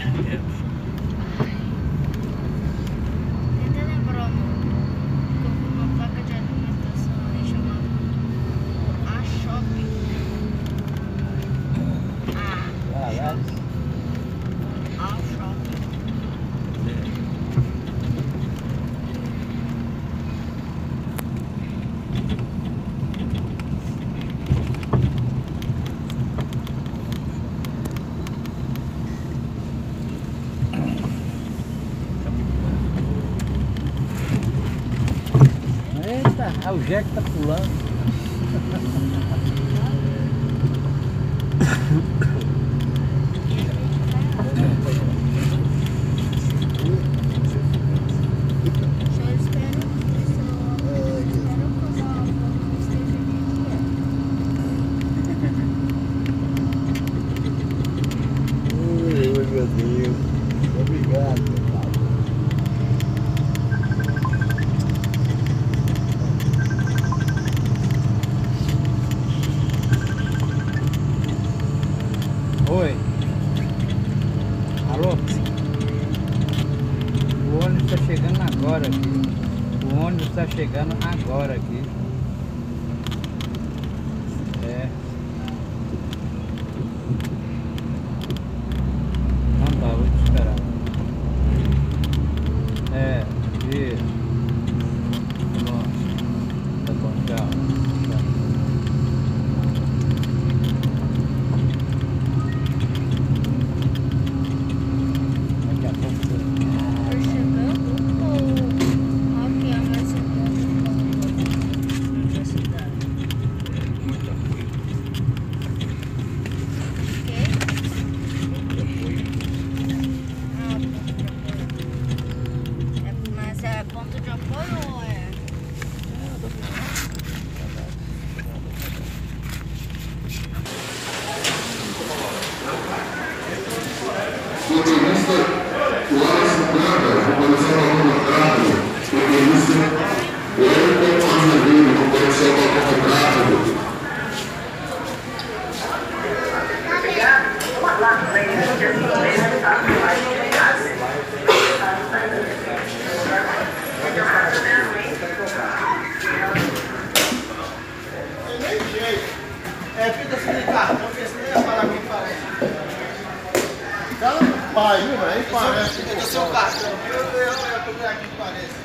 Tenta lembrar o nome. Eu vi uma placa de alimentação ali chamada A Shopping. A Shopping. Eita, o Jack tá pulando. Meu Deus, obrigado. Oi. Alô? O ônibus tá chegando agora aqui. O ônibus tá chegando agora aqui. É. Não tá, vou te esperar. É, isso. Tá bom, tchau. Tchau. Daqui a pouco você... Tá chegando ou a que vai chegando na universidade? Mas é ponto de apoio ou é? Motorista, hora 50, comparação ao contrato. Motorista, Wellington Azevedo, comparação ao contrato. É fita sem cartão, porque senão ia falar quem parece. Então, pai, viu, velho? Parece. É do seu cartão, eu tô vendo aqui que parece.